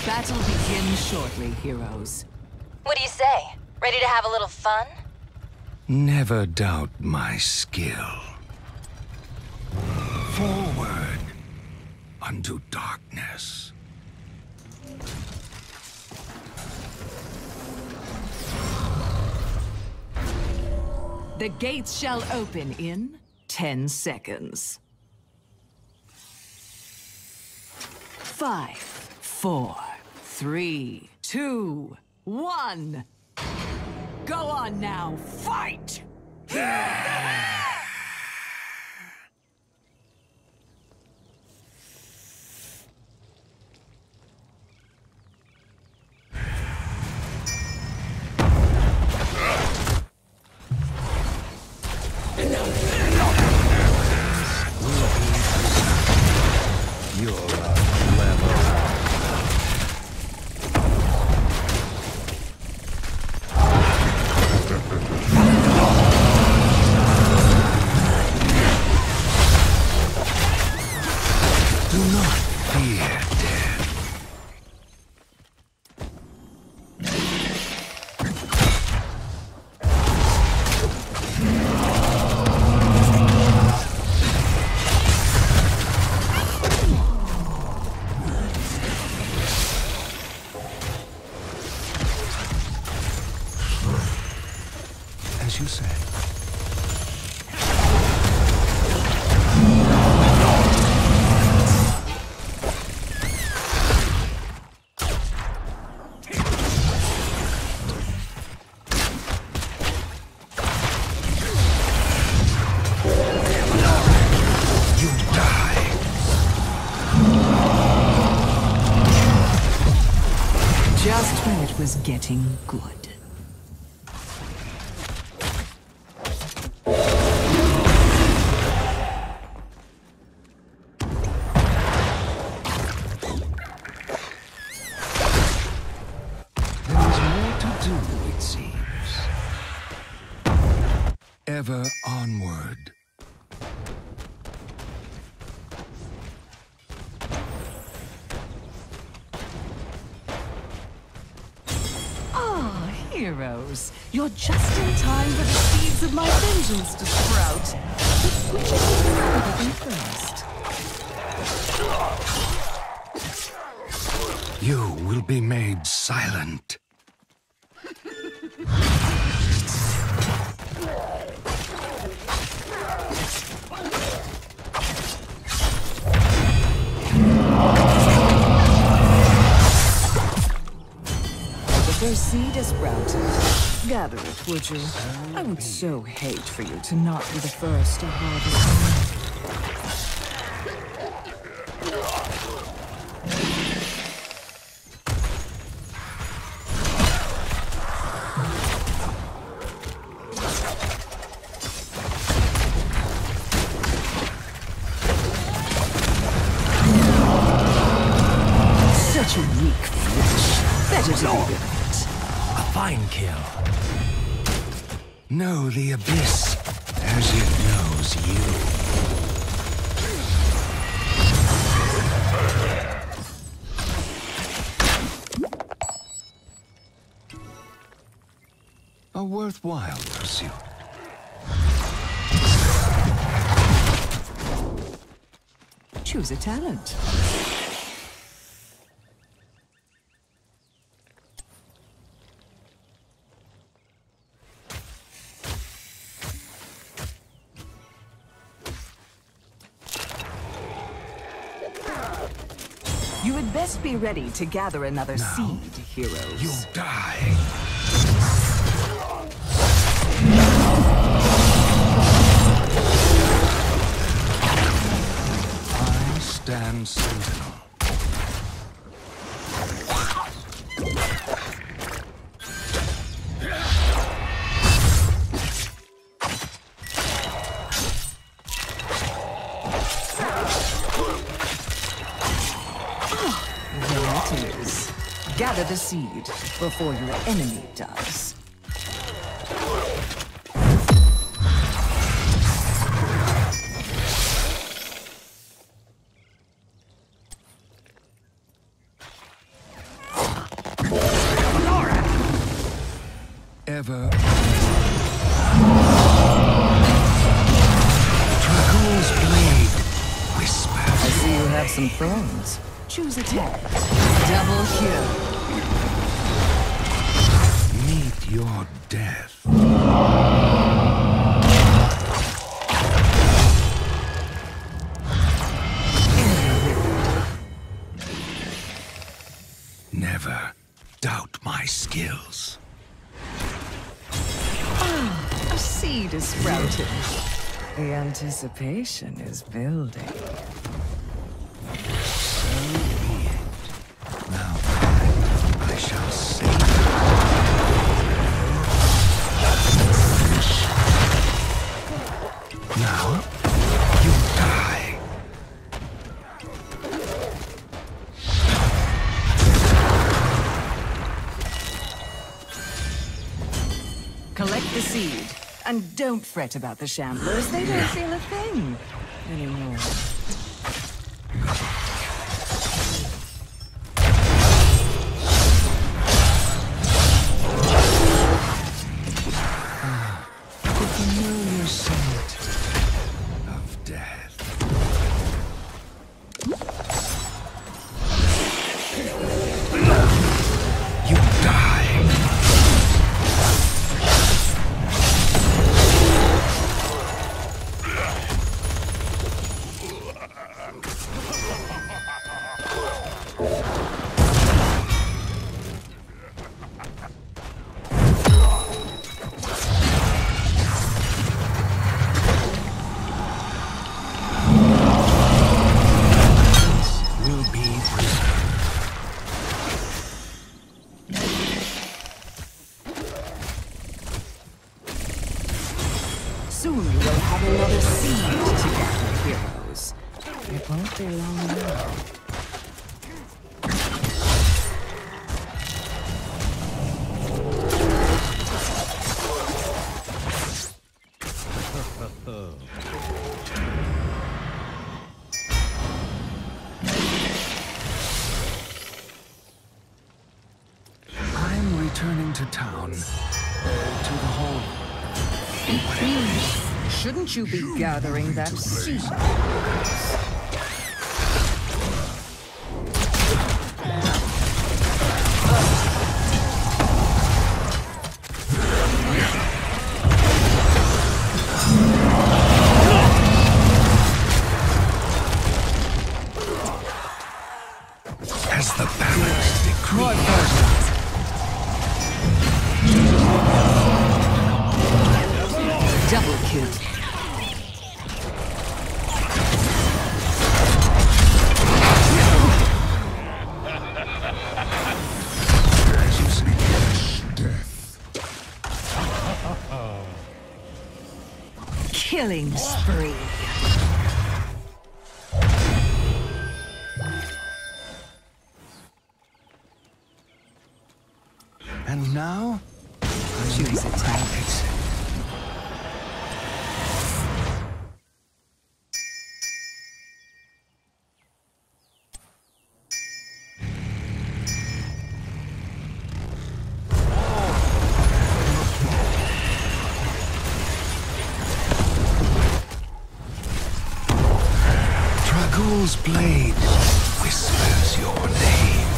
Battle begins shortly, heroes. What do you say? Ready to have a little fun? Never doubt my skill. Forward unto darkness. The gates shall open in 10 seconds. 5, 4, 3, 2, 1. Go on now, fight! Do not fear death. As you say. Just when it was getting good. There is more to do, it seems. Ever onward. Heroes, you're just in time for the seeds of my vengeance to sprout. But which of you remember them first? You will be made silent. The first seed is sprouted. Gather it, would you? I would so hate for you to not be the first to harvest it. Such a weak flesh. Better to be rid of it. A fine kill. Know the abyss as it knows you. A worthwhile pursuit. Choose a talent. You had best be ready to gather another seed, heroes. You'll die. I stand sentinel. There it is. Gather the seed before your enemy does. Ever. Dragul's blade whispers. I see you have some thorns. Choose attack. Double kill. Meet your death. Never doubt my skills. A seed is sprouted. The anticipation is building. So be it. Now I shall save you. Now you die. Collect the seed. And don't fret about the shamblers. They don't feel a thing anymore. The familiar scent of death. You die. Soon we will have another seed together, heroes. It won't be long now. I'm returning to town. To the hall. Shouldn't you be gathering that seed? As the balance decrees. Double kill. As you say, death. Killing spree. And now, Choose attack. Dragul's blade whispers your name.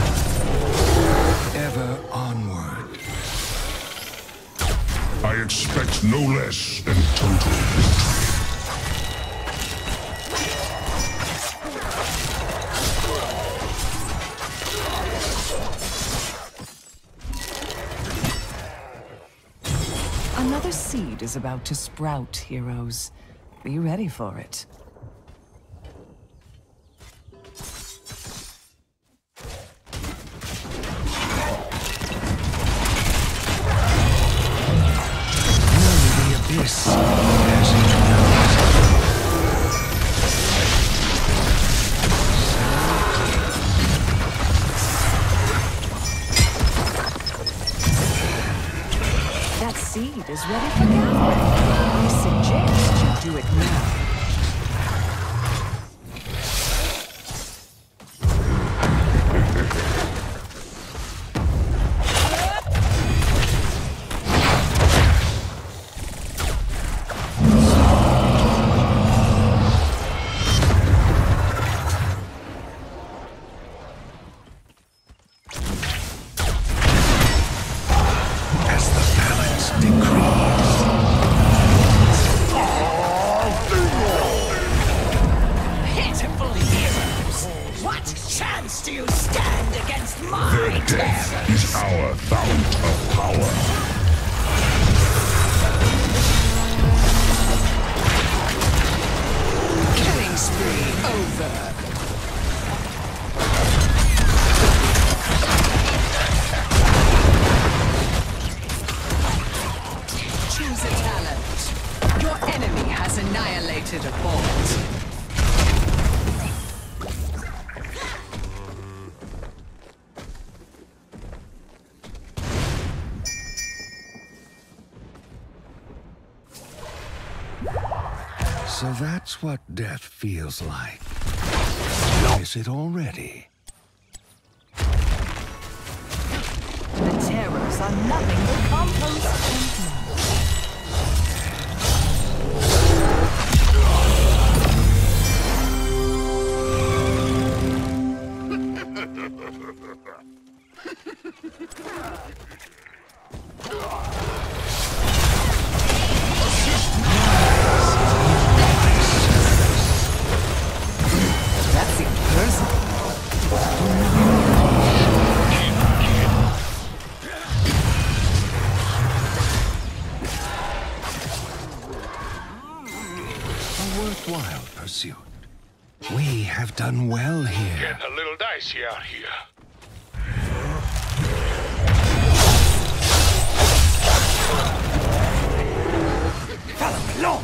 Ever onward. I expect no less than total victory. Another seed is about to sprout, heroes. Be ready for it. This, as it knows. That seed is ready for gathering. I suggest you do it now. against my Their death is our fount of power. Killing spree over. Choose a talent. Your enemy has annihilated a bot. So that's what death feels like. Is it already? The terrors are nothing but compost and mud. Worthwhile pursuit. We have done well here. Getting a little dicey out here. Follow me, Lord!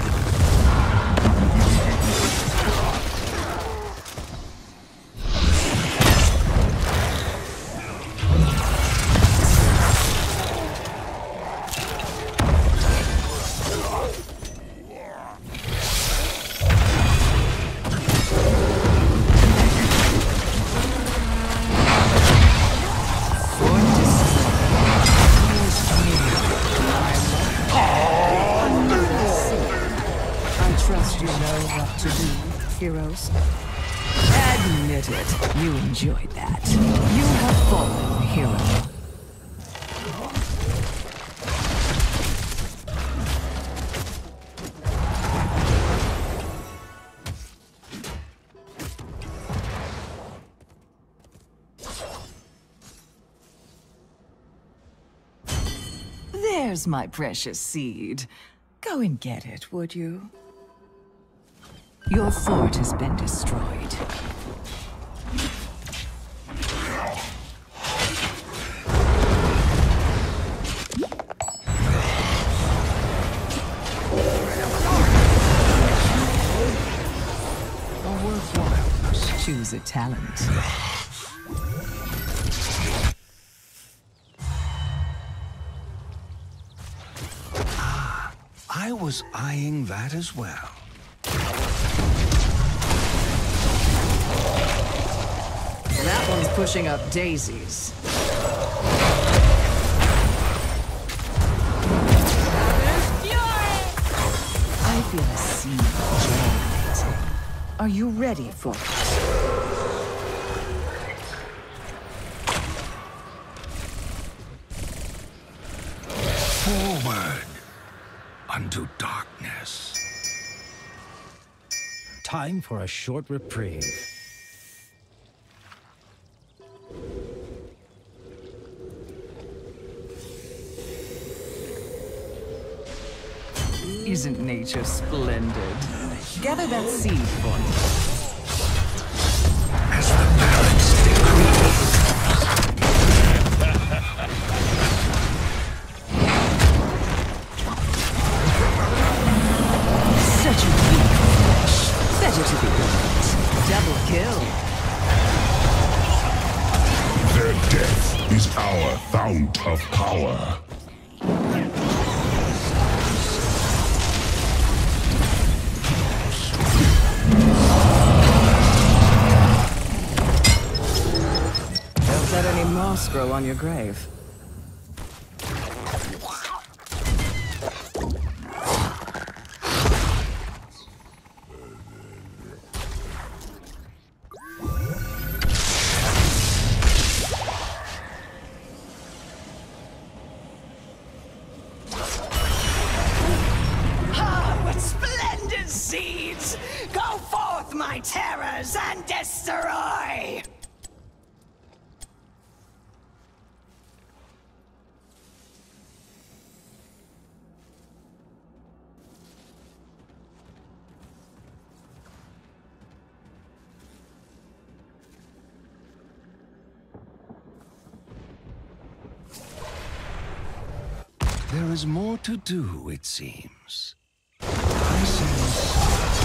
You know what to do, heroes. Admit it, you enjoyed that. You have fallen, hero. There's my precious seed. Go and get it, would you? Your fort has been destroyed. A worthwhile. Choose a talent. I was eyeing that as well. That one's pushing up daisies. I feel a seed germinating. Are you ready for it? Forward unto darkness. Time for a short reprieve. Isn't nature splendid? Gather that seed for me. As the balance decrees. Such a weak flesh. Better to be burnt. Double kill. Their death is our fount of power. Don't let any moss grow on your grave. Seeds! Go forth, my terrors, and destroy! There is more to do, it seems. I sense...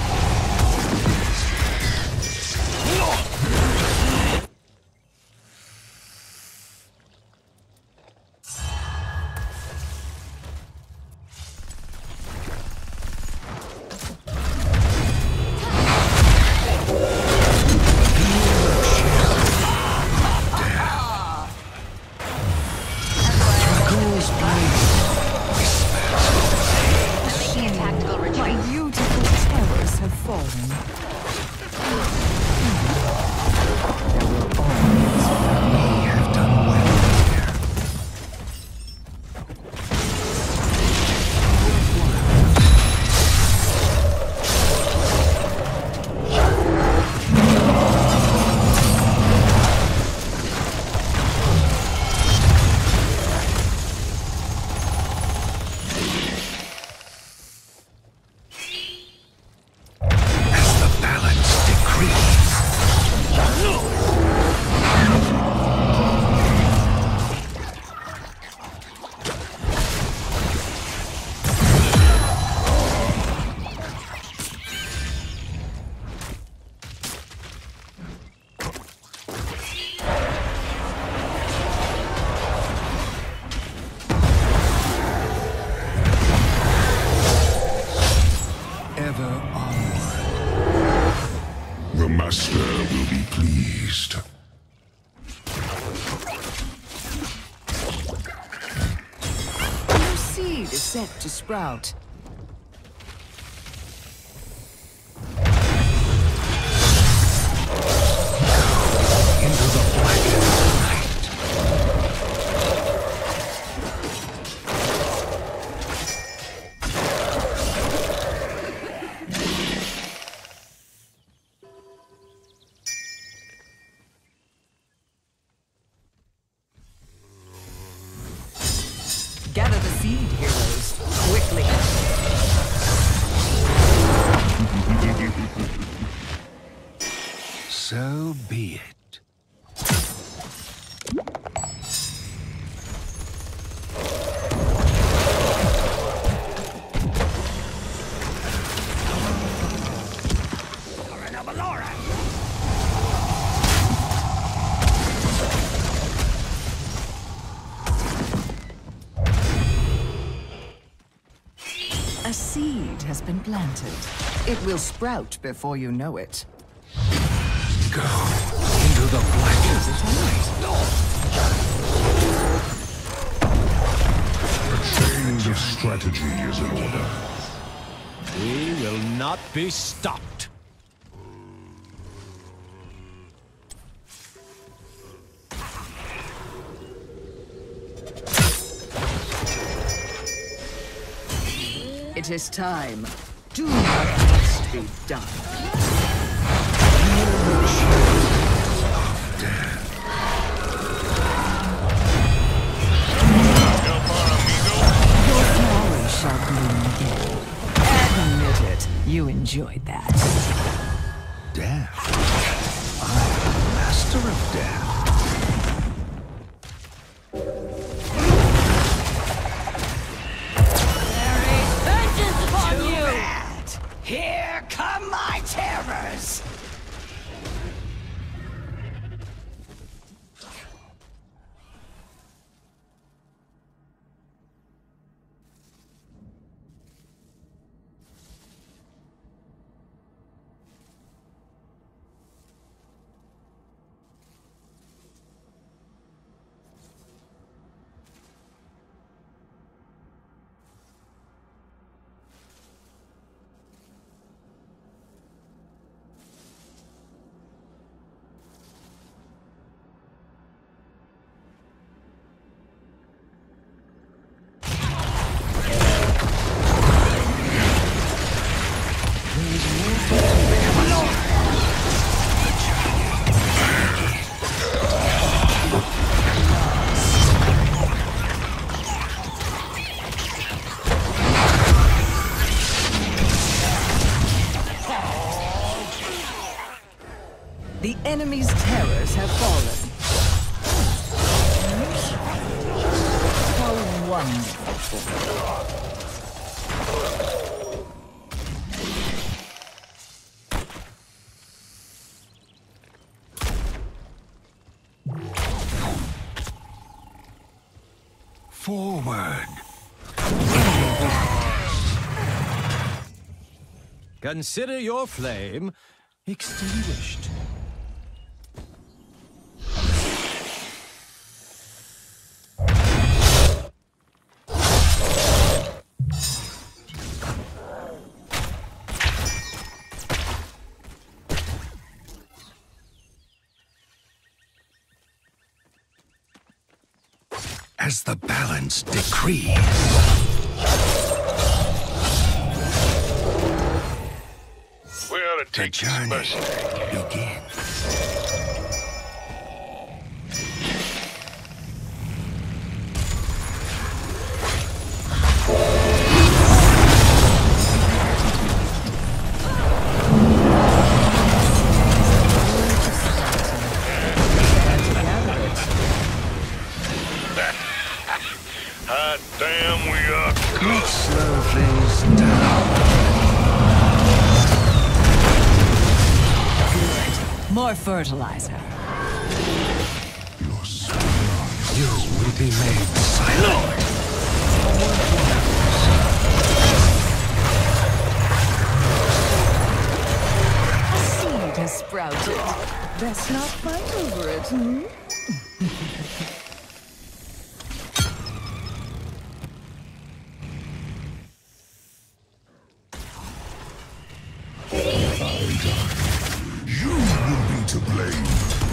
The Master will be pleased. Your seed is set to sprout. Into the blackened night. Gather the seed, heroes, quickly. So be it. A seed has been planted. It will sprout before you know it. Go into the blackened night. A change of strategy is in order. We will not be stopped. It is time. Do what must be done. Your flowers shall bloom again. Admit it, you enjoyed that. Death. I am the master of death. Here come my terrors! Forward. Consider your flame extinguished. As the balance decrees. We ought to The take this journey mercenary. begins. Hot damn, we are Let's slow things down. More fertilizer. You will be made silent. A seed has sprouted. Best not fight over it, hmm? You will be to blame.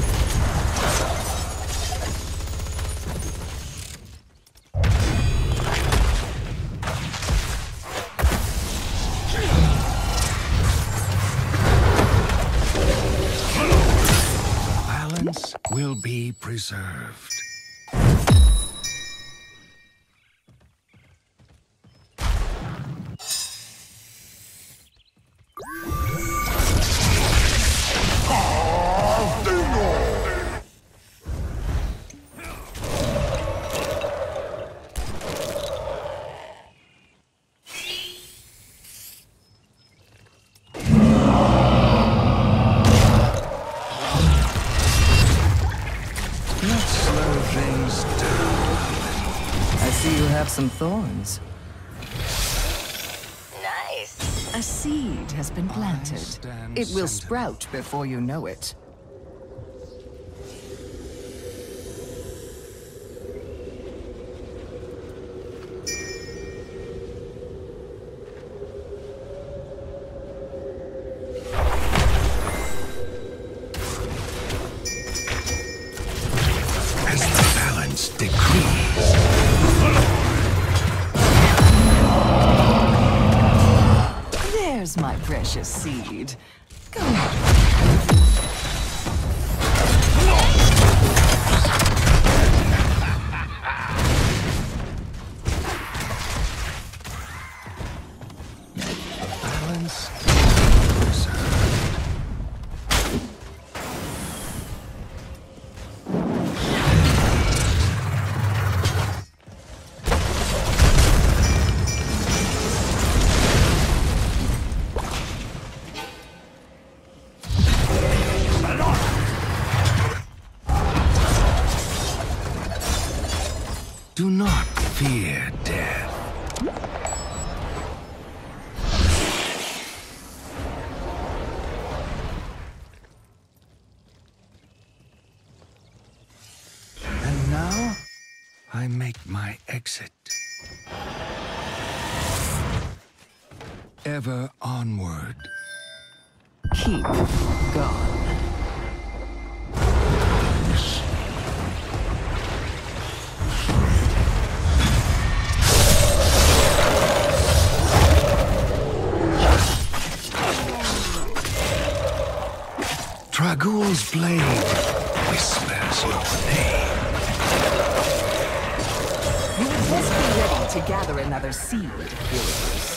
Balance will be preserved. Let's slow things down. I see you have some thorns. Nice. A seed has been planted. stand It will sentinel. sprout before you know it. As the balance decrees. There's my precious seed. Go. Balance preserved. Do not fear death. And now, I make my exit. Ever onward. Keep gone. Dragul's blade whispers your name. You would best be ready to gather another seed, heroes.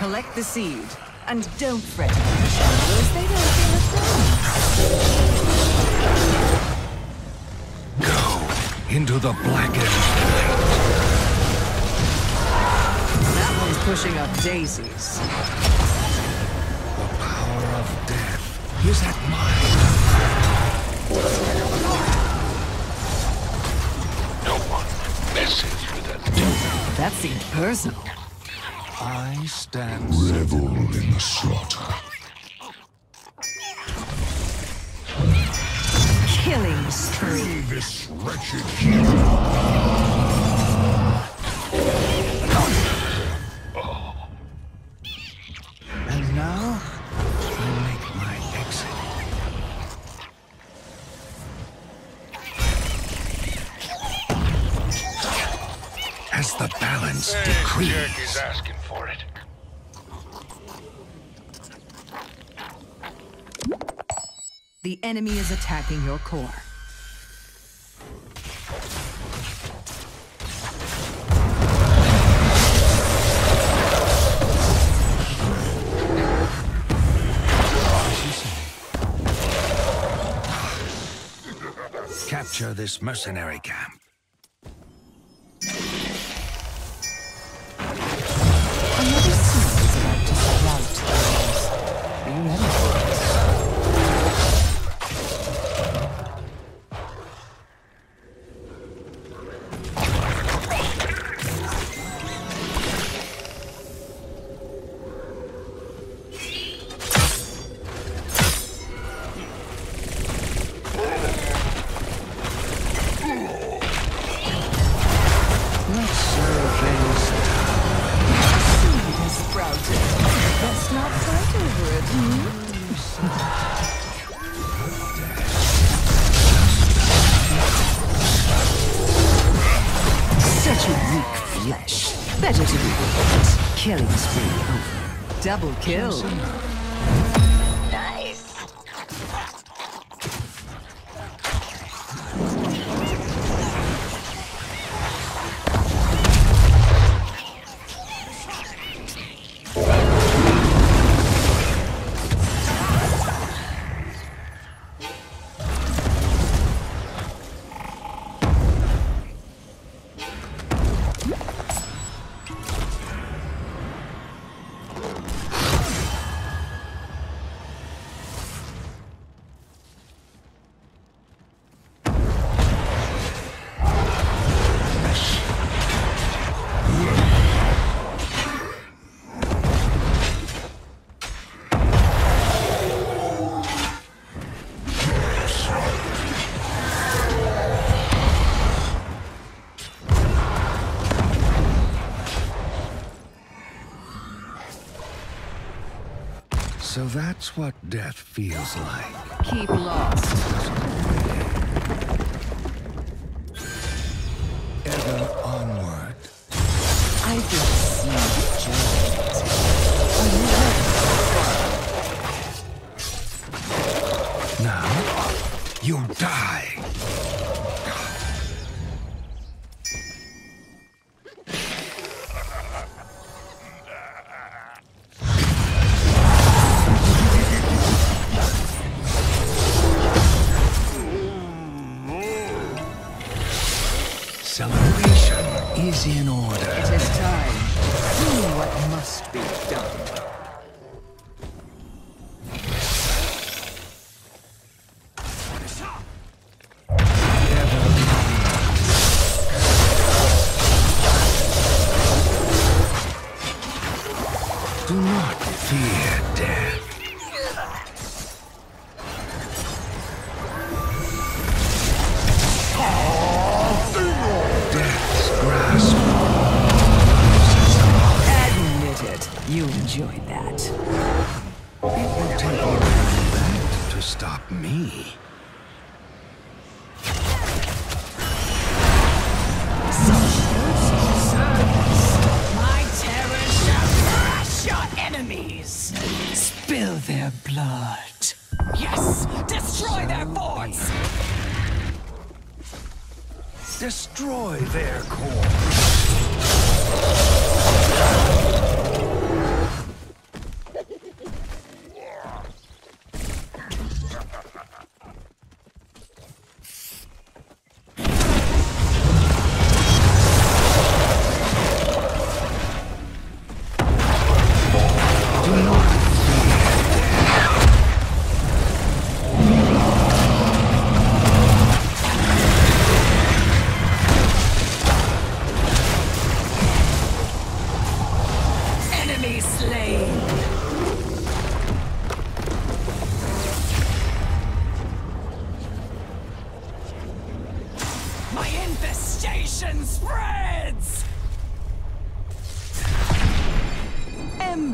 Collect the seed, and don't fret about the shadows. They don't feel a thing. Go into the blackened light. That one's pushing up daisies. The power of death is at mine. No one messes with a demon. That seemed personal. I stand Revel in the slaughter. Killing spree. This wretched hero. And now, I make my exit. As the balance decreases. Jerk is asking for it. The enemy is attacking your core. Capture this mercenary camp. Another seed is about to sprout. Are you ready for it? Such a weak flesh. Better to be quiet. Killing spree over. Double kill. Nice. So that's what death feels like. Keep lost. Ever onward. I can see the giant. Are you ready? Now, you die. Celebration is in order. It is time. Do what must be done. Do not fear death. Death's grasp. Admit it. You enjoyed that. It will take more than that to stop me. My terror shall crush your enemies. Spill their blood. Yes! Destroy their forts! Destroy their core.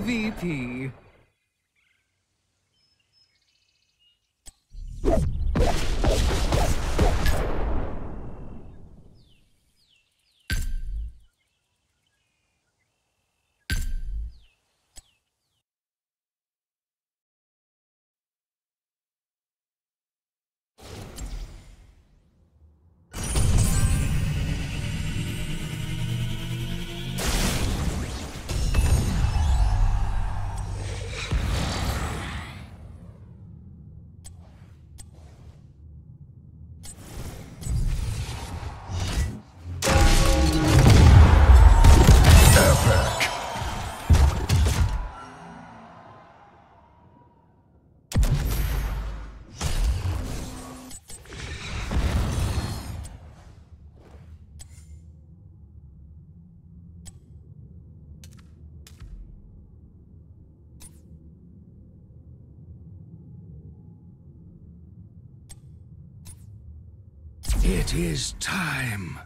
MVP. It is time.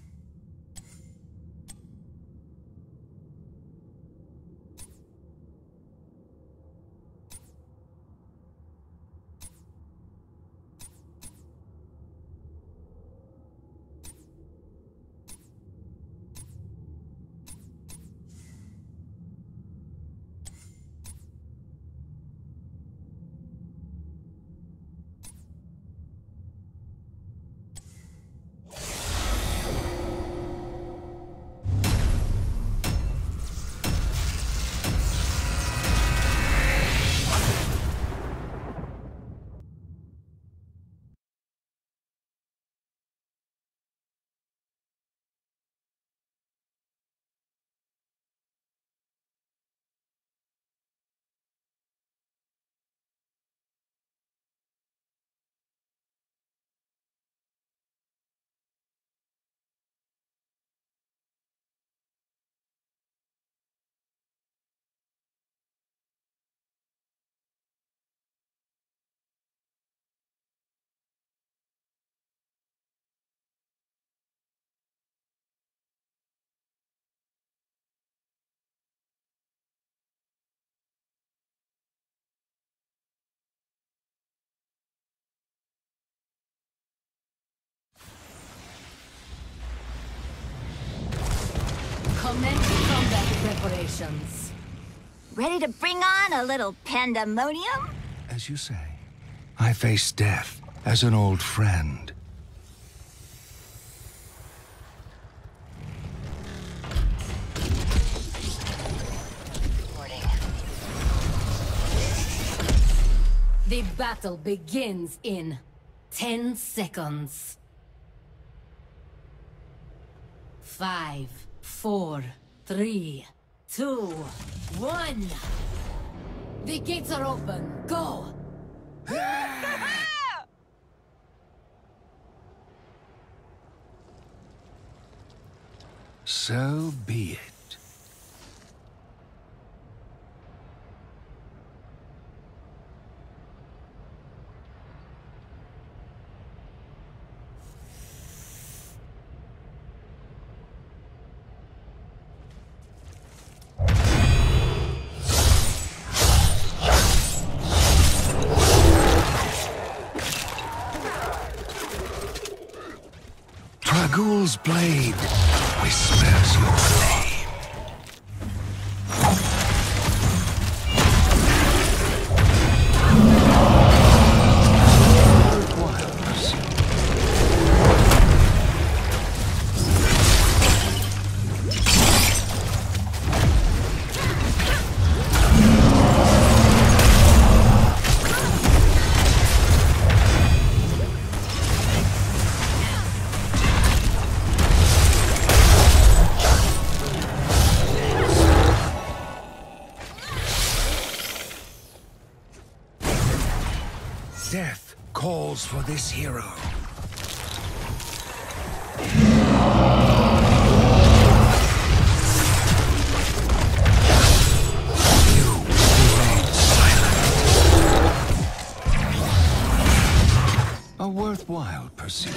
Commence combat preparations. Ready to bring on a little pandemonium? As you say, I face death as an old friend. The battle begins in 10 seconds. 5, 4, 3, 2, 1. The gates are open. Go! So be it. Tragul's blade whispers your name. Worthwhile pursuit. Death calls for this hero. You remain silent. A worthwhile pursuit.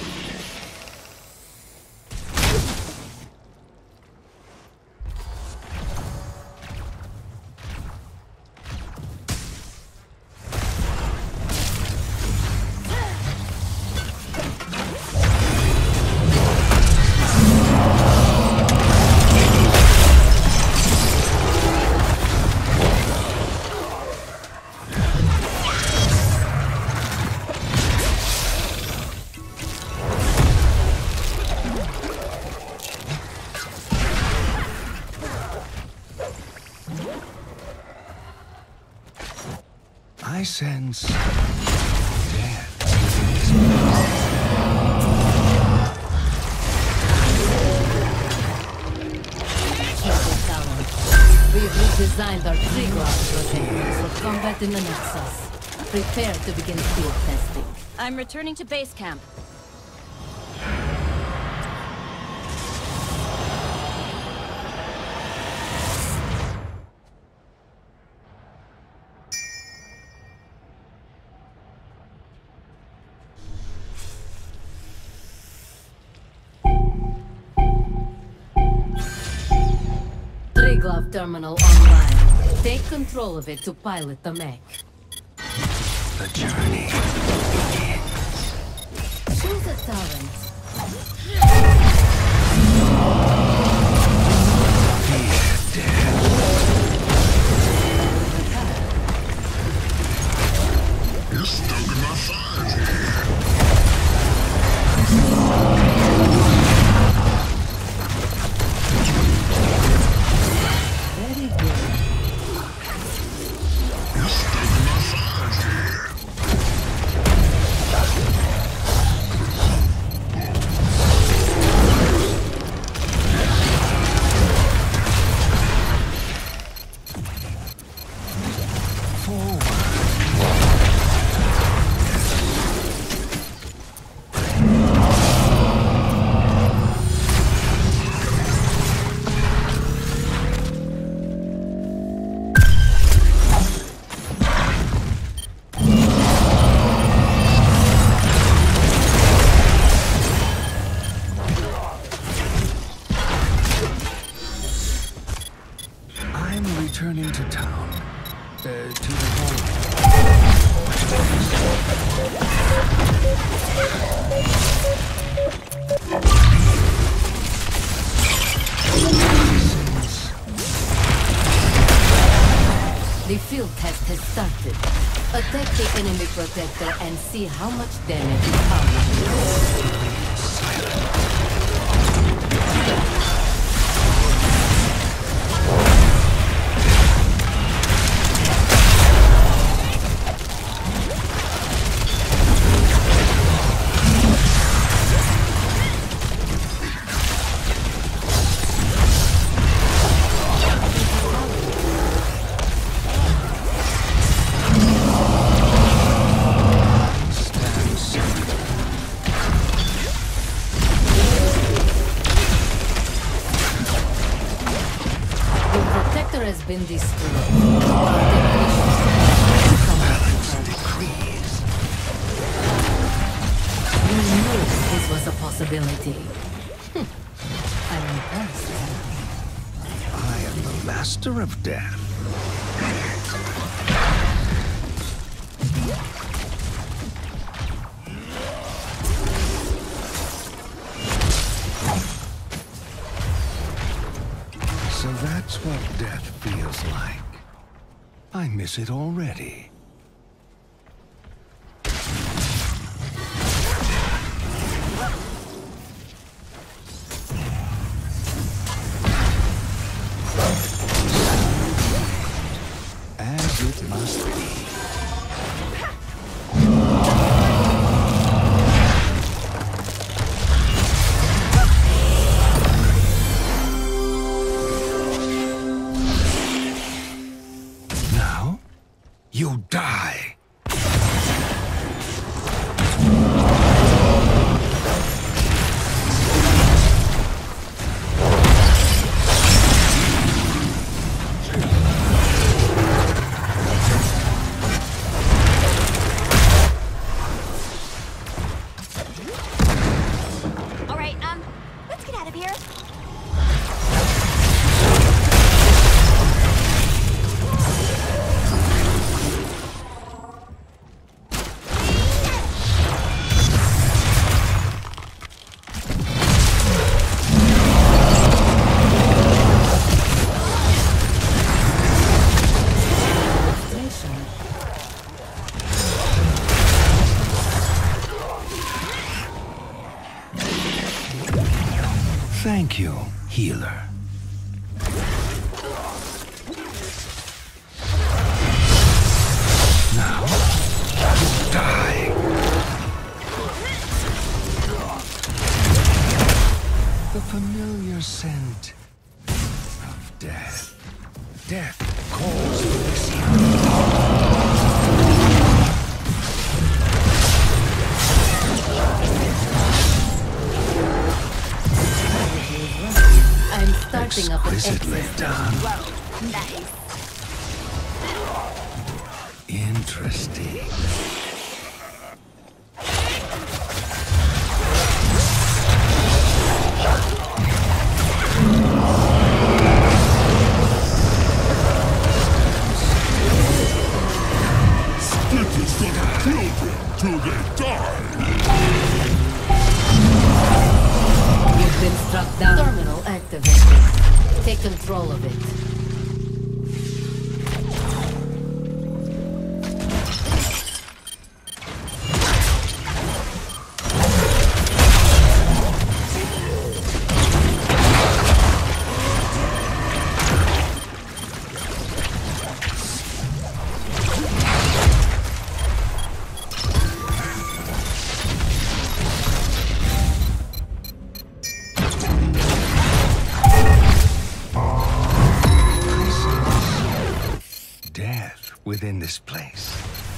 I sense death within his mind. We've redesigned our Triglav protectors for combat in the Nexus. Prepare to begin field testing. I'm returning to base camp. Triglav terminal online. Take control of it to pilot the mech. The journey begins. Choose a talent. Fear death. You're stoking my fire here. Very good. You're stoking my fire here. I'm returning to town. To the hall. The field test has started. Attack the enemy protector and see how much damage it causes. The protector has been destroyed. You knew this was a possibility. I'm impressed. I am the master of death. So that's what death feels like. I miss it already. As it must be. Now, you die. All right, let's get out of here. Thank you, healer. Now, death. Death calls for this hero. I'm starting up an Exquisitely exit. done. Whoa, nice. Interesting. Split is for the children till they die. You've been struck down. Terminal activated. Take control of it. Death within this place.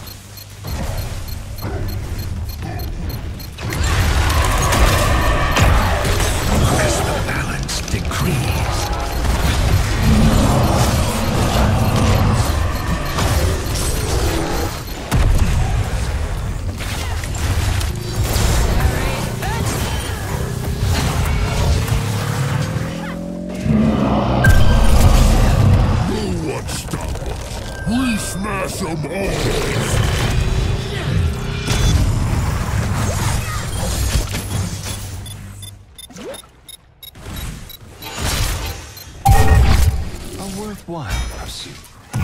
As the balance decrees. No one stop us. We smash them all. A worthwhile pursuit.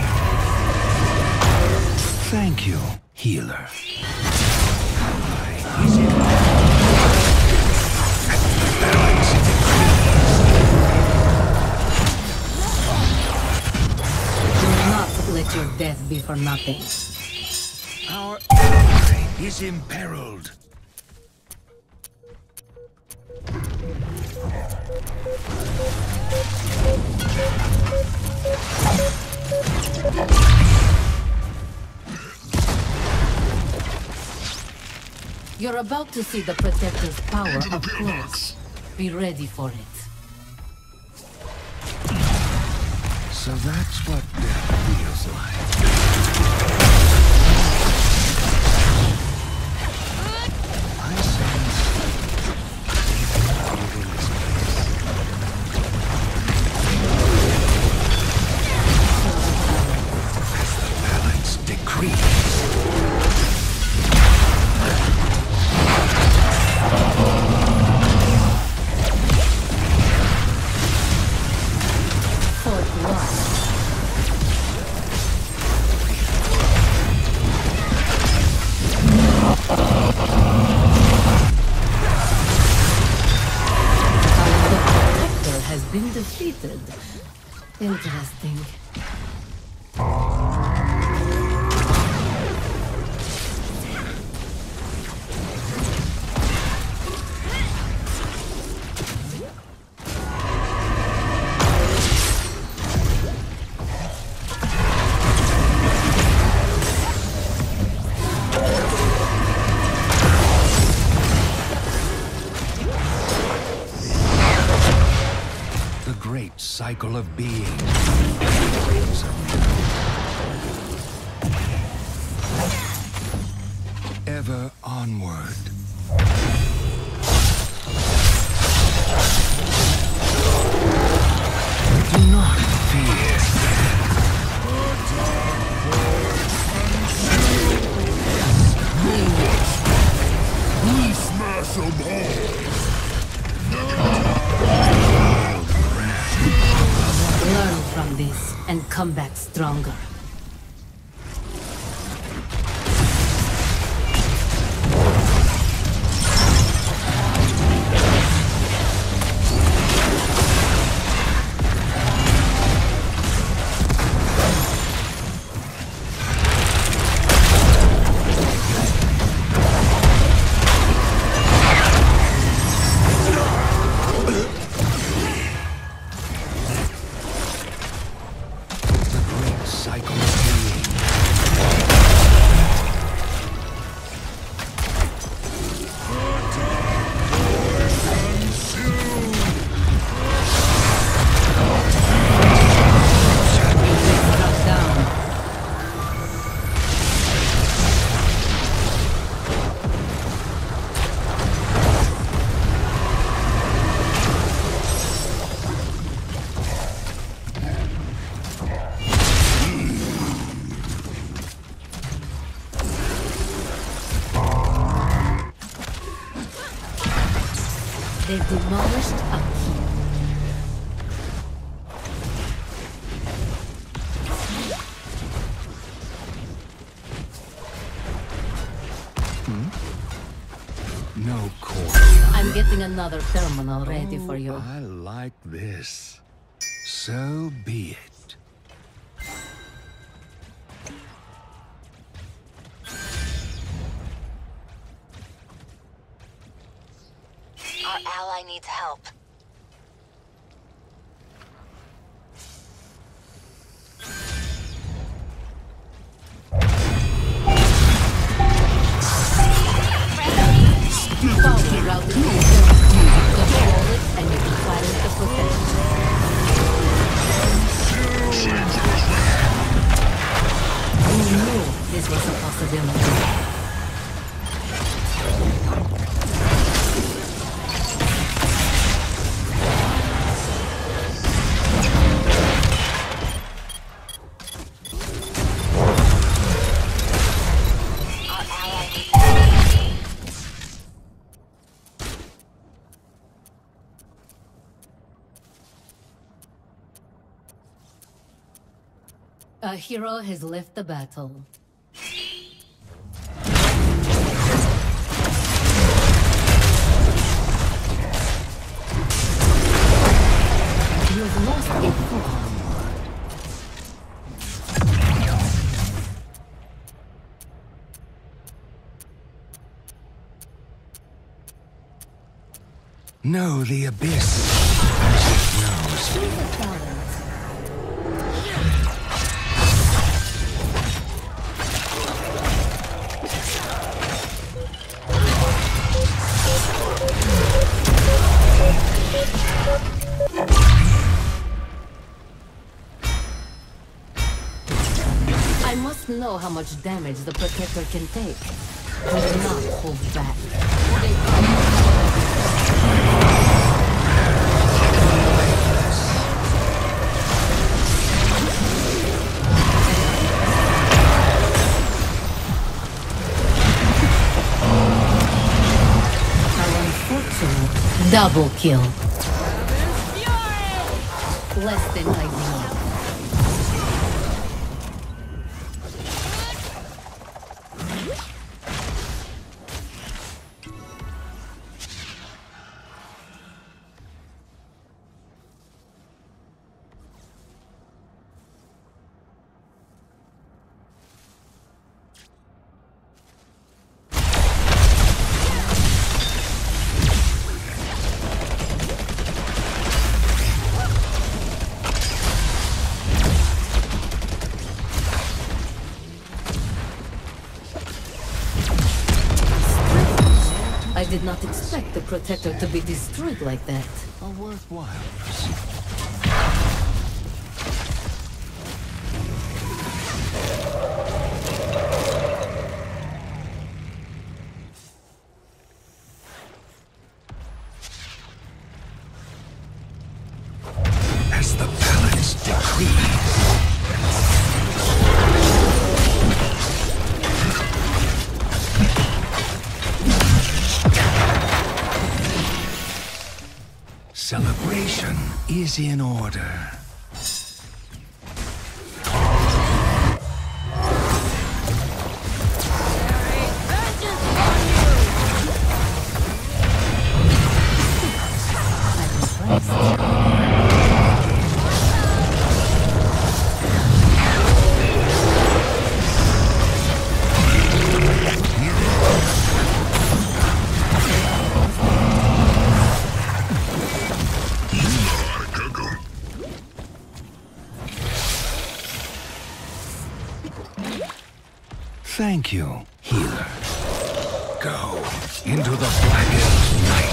Thank you, healer. Do not let your death be for nothing. Our ally is imperiled. You're about to see the Protector's power up close. Be ready for it. So that's what death feels like. I sense within this place. As the balance decrees. Fourth loss. The Protector has been defeated. Interesting. The great cycle of being. Ever onward. Do not fear. We smash them all. Learn from this and come back stronger. They've demolished a keep. No core. I'm getting another terminal ready for you. I like this. So be it. Our ally needs help. Power routed to the control it, and you can silence the protection. Who knew this was a possibility? A hero has left the battle. You've lost a foothold. Know the abyss. As it knows. Choose a talent. I must know how much damage the Protector can take. Do not hold back. How unfortunate. Double kill. Less than ideal. I did not expect the Protector to be destroyed like that. A worthwhile pursuit. As the balance decrees. Celebration is in order. Thank you, healer. Go into the blackened night.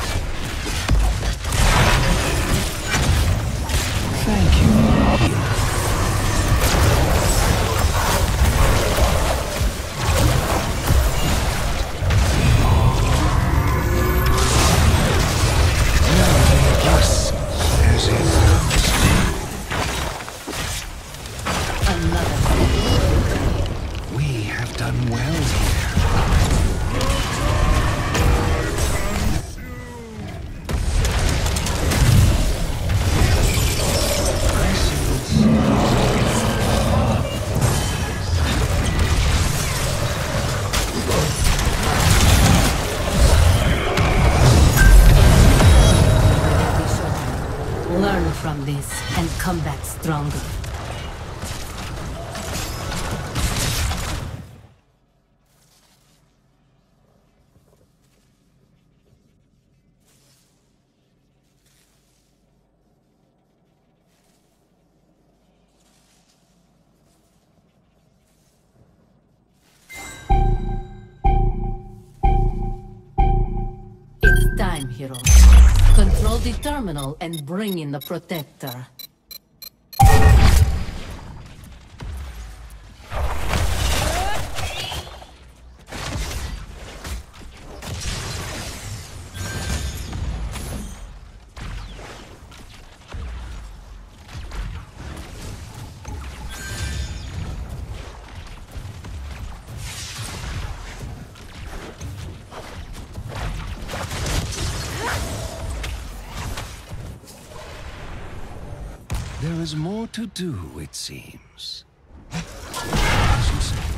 Thank you, healer. Learn from this and come back stronger. It's time, hero. Control the terminal and bring in the protector. There is more to do, it seems. As you say.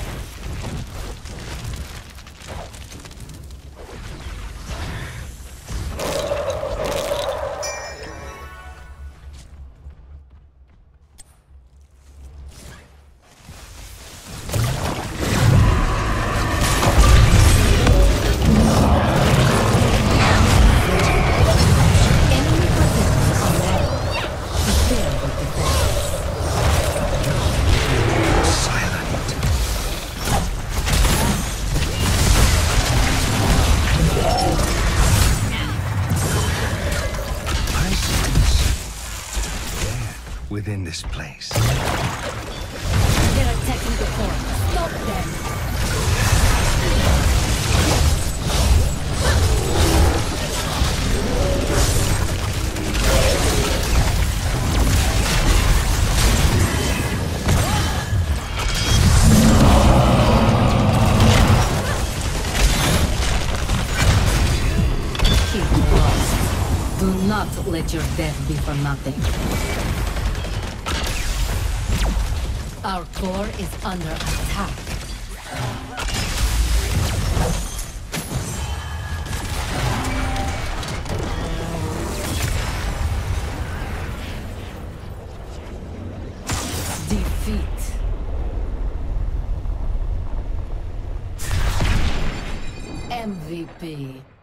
Within this place. They're attacking the core. Stop them! Keep lost. Do not let your death be for nothing. Our core is under attack. Defeat. MVP.